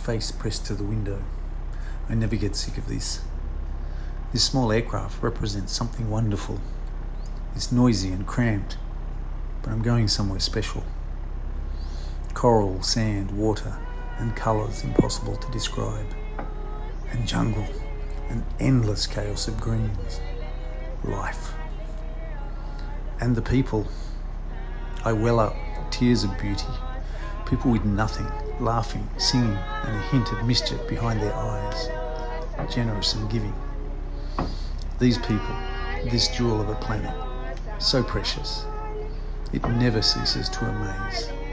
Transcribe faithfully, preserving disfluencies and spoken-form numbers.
face pressed to the window. I never get sick of this. This small aircraft represents something wonderful. It's noisy and cramped, but I'm going somewhere special. Coral, sand, water, and colours impossible to describe. And jungle, an endless chaos of greens. Life. And the people. I well up, tears of beauty. People with nothing, laughing, singing, and a hint of mischief behind their eyes. Generous and giving. These people, this jewel of a planet, so precious. It never ceases to amaze.